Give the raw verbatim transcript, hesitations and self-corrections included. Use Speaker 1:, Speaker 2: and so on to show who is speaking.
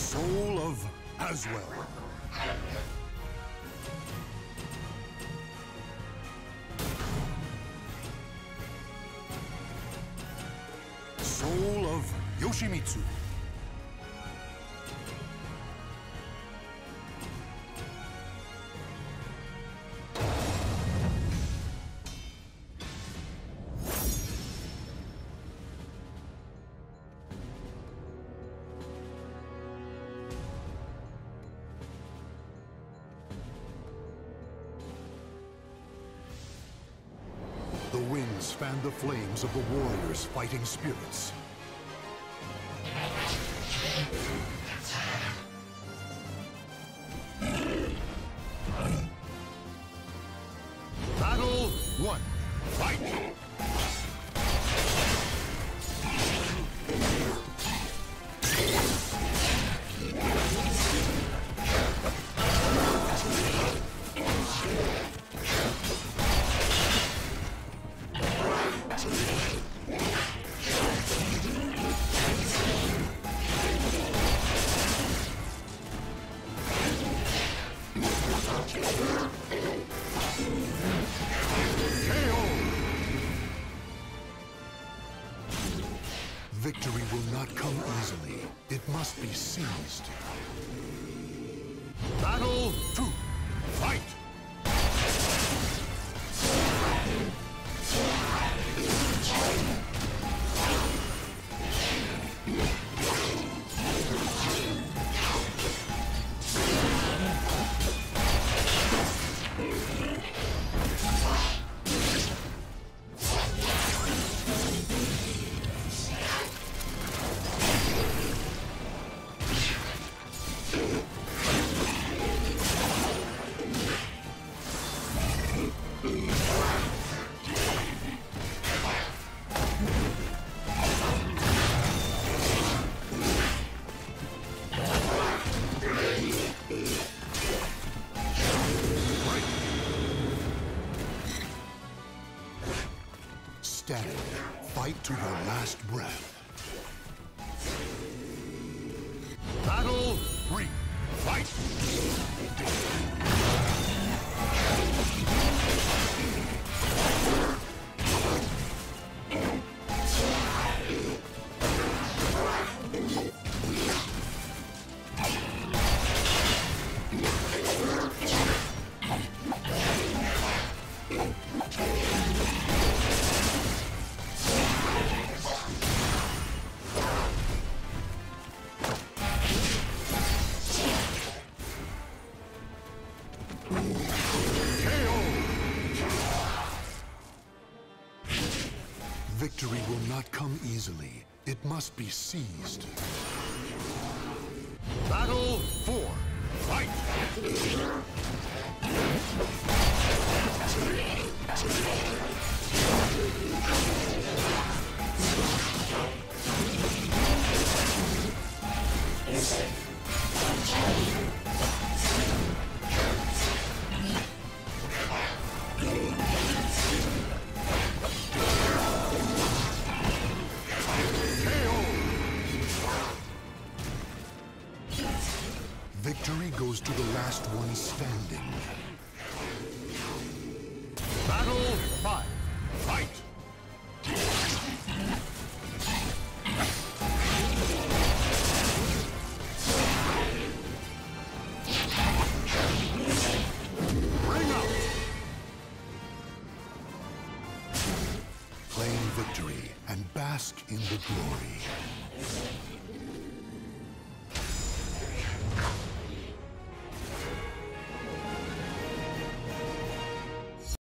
Speaker 1: Soul of Aswell. Soul of Yoshimitsu. The winds fan the flames of the warriors' fighting spirits. Battle one. Fight! Victory will not come easily. It must be seized. Battle two. Fight! Stand. Fight to your last breath. Battle three. Fight! Victory will not come easily. It must be seized. Battle four. Fight! Victory goes to the last one standing. Battle five. Fight! Bring out! Claim victory and bask in the glory.